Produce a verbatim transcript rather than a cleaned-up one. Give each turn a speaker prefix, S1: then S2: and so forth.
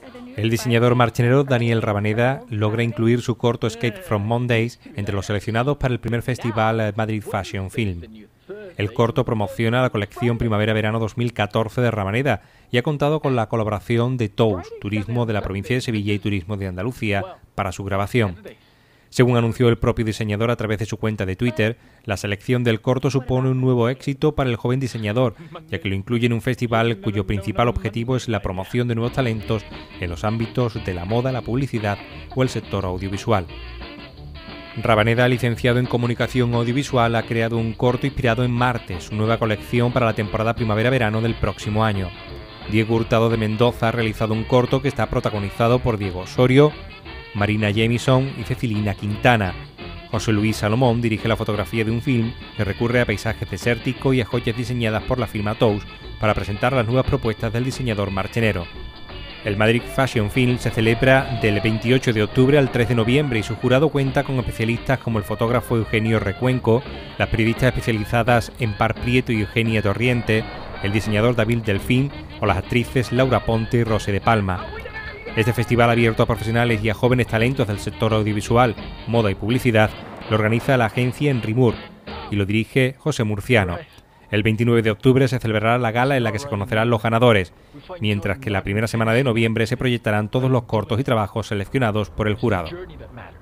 S1: El diseñador marchenero Daniel Rabaneda logra incluir su corto Escape from Mondays entre los seleccionados para el primer festival Madrid Fashion Film. El corto promociona la colección Primavera-Verano dos mil catorce de Rabaneda y ha contado con la colaboración de Tous, Turismo de la provincia de Sevilla y Turismo de Andalucía, para su grabación. Según anunció el propio diseñador a través de su cuenta de Twitter, la selección del corto supone un nuevo éxito para el joven diseñador, ya que lo incluye en un festival cuyo principal objetivo es la promoción de nuevos talentos en los ámbitos de la moda, la publicidad o el sector audiovisual. Rabaneda, licenciado en Comunicación Audiovisual, ha creado un corto inspirado en Marte, su nueva colección para la temporada primavera-verano del próximo año. Diego Hurtado de Mendoza ha realizado un corto que está protagonizado por Diego Osorio, Marina Jamieson y Cecilina Quintana. José Luis Salomón dirige la fotografía de un film que recurre a paisajes desérticos y a joyas diseñadas por la firma Tous para presentar las nuevas propuestas del diseñador marchenero. El Madrid Fashion Film se celebra del veintiocho de octubre al tres de noviembre y su jurado cuenta con especialistas como el fotógrafo Eugenio Recuenco, las periodistas especializadas en Par Prieto y Eugenia Torriente, el diseñador David Delfín o las actrices Laura Ponte y Rose de Palma. Este festival abierto a profesionales y a jóvenes talentos del sector audiovisual, moda y publicidad lo organiza la agencia Enrimur y lo dirige José Murciano. El veintinueve de octubre se celebrará la gala en la que se conocerán los ganadores, mientras que la primera semana de noviembre se proyectarán todos los cortos y trabajos seleccionados por el jurado.